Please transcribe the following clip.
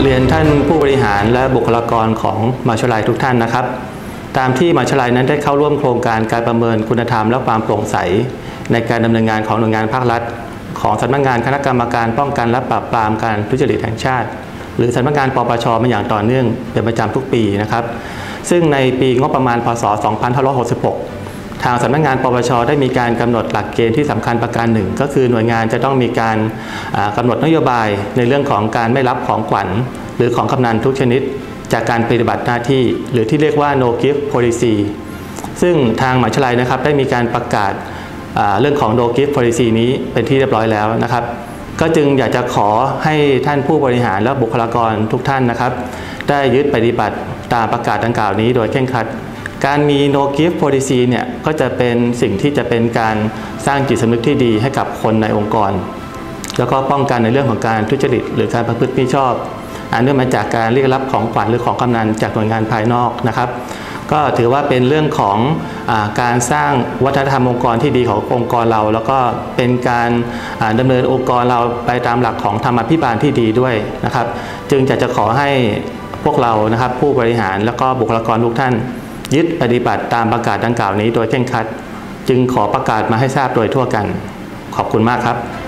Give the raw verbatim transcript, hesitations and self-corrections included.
เรียนท่านผู้บริหารและบุคลากรของมหาวิทยาลัยทุกท่านนะครับตามที่มหาวิทยาลัยนั้นได้เข้าร่วมโครงการการประเมินคุณธรรมและความโปร่งใสในการดำเนินงานของหน่วยงานภาครัฐของสำนักงานคณะกรรมการป้องกันและปราบปรามการทุจริตแห่งชาติหรือสำนักงานปปชมาอย่างต่อเนื่องเป็นประจำทุกปีนะครับซึ่งในปีงบประมาณพ.ศ. สองพันห้าร้อยหกสิบหกทางสำนักงานปปชได้มีการกำหนดหลักเกณฑ์ที่สำคัญประการหนึ่งก็คือหน่วยงานจะต้องมีการกำหนดนโยบายในเรื่องของการไม่รับของขวัญหรือของกำนันทุกชนิดจากการปฏิบัติหน้าที่หรือที่เรียกว่า no gift policy ซึ่งทางมหาวิทยาลัยนะครับได้มีการประกาศเรื่องของ no gift policy นี้เป็นที่เรียบร้อยแล้วนะครับก็จึงอยากจะขอให้ท่านผู้บริหารและบุคลากรทุกท่านนะครับได้ยึดปฏิบัติตามประกาศดังกล่าวนี้โดยเคร่งครัดการมี no gift policy เนี่ยก็จะเป็นสิ่งที่จะเป็นการสร้างจิตสำนึกที่ดีให้กับคนในองค์กรแล้วก็ป้องกันในเรื่องของการทุจริตหรือการประพฤติมิชอบอันเนื่องมาจากการเรียกรับของขวัญหรือของกำนันจากหน่วยงานภายนอกนะครับก็ถือว่าเป็นเรื่องของอาการสร้างวัฒนธรรมองค์กรที่ดีขององค์กรเราแล้วก็เป็นการดำเนินองค์กรเราไปตามหลักของธรรมาภิบาลที่ดีด้วยนะครับจึงจะจะขอให้พวกเรานะครับผู้บริหารแล้วก็บุคลากรทุกท่านยึดปฏิบัติตามประกาศดังกล่าวนี้โดยเคร่งครัดจึงขอประกาศมาให้ทราบโดยทั่วกันขอบคุณมากครับ